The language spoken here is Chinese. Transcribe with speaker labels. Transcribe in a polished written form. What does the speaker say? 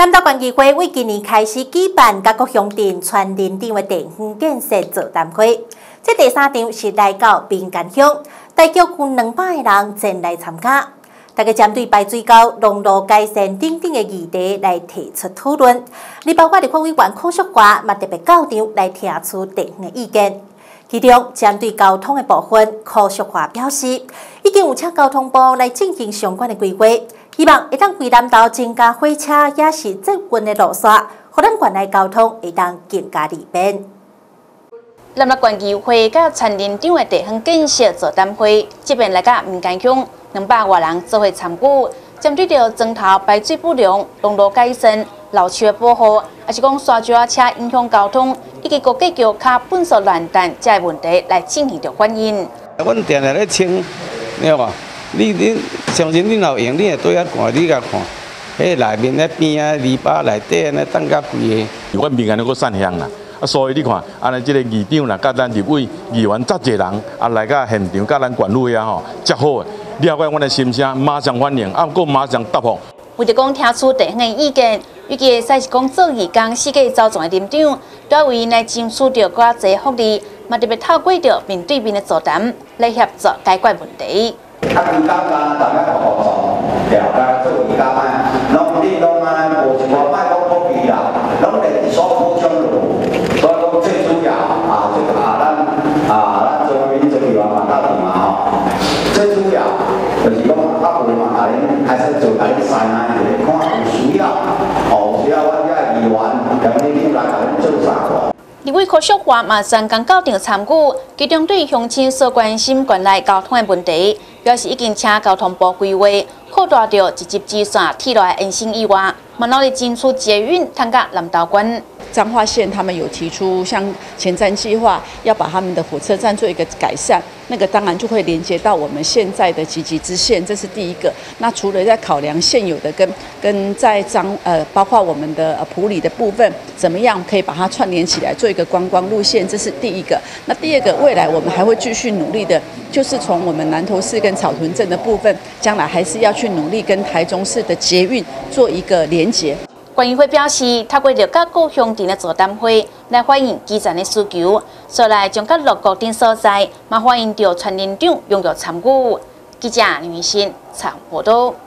Speaker 1: 南投县议会为今年开始举办甲各乡镇全年场的地方建设座谈会，这第3场是来到民间乡，大约有200个人前来参加。大家针对排水沟、农路改善等等的议题来提出讨论，而包括立法委员柯淑华嘛特别到场来听取地方的意见。其中，针对交通的部分，柯淑华表示，已经有请交通部来进行相关的规划，希望会当为南投增加火车也是捷运的路线，互咱县内交通会当更加利便。
Speaker 2: 南投县议会甲全年场的地方建设座谈会，这边来甲民间乡200多人做伙参与，针对着砖头排水不良、道路改善、老区的保护，也是讲沙石车影响交通，以及国际桥卡本数乱弹这个问题来进行着反映。
Speaker 3: 阮定定咧清，你看，你相信你若用，你会对遐看，你甲看，迄内面咧边啊、篱笆内底安尼等甲规个。
Speaker 4: 阮民间那个善乡啦，所以你看，安尼即个议长啦，甲咱立委议员遮侪人来甲现场，甲咱县委啊遮好的，了解阮的心声，马上反应，啊，佮马上答复。
Speaker 2: 为着讲听出地方的意见，预计会使是讲做义工4个走总的林长，都要为因来争取着更侪福利，嘛特别透过着面对面的座谈来协助解决问题。
Speaker 5: 啊，义工啊，大家合作，了解做义工啊，你拢啊，无一个摆讲普及啦，拢连所补充路，所以讲最主要啊，咱做民族议员嘛到底嘛吼，最主要就是讲啊，有嘛，甲恁还是做甲恁善啊，看有需要，有需要阮遐议员，甲恁来甲恁做啥无？
Speaker 2: 立委柯淑华嘛宣讲到场参与，其中对乡亲所关心县内交通的问题，表示已经请交通部规划扩大到直接支线铁路的延伸以外，嘛努力争取捷运通到南投县。
Speaker 6: 彰化县他们有提出像前瞻计划，要把他们的火车站做一个改善，那个当然就会连接到我们现在的集集支线，这是第一个。那除了在考量现有的跟在包括我们的埔里的部分，怎么样可以把它串联起来，做一个观光路线，这是第一个。那第二个，未来我们还会继续努力的，就是从我们南投市跟草屯镇的部分，将来还是要去努力跟台中市的捷运做一个连结。
Speaker 2: 县议会表示，透过着各个乡镇的座谈会来反映基层的需求，所来将各路固定所在，嘛欢迎着全年长踊跃参与。记者李明新采访报道。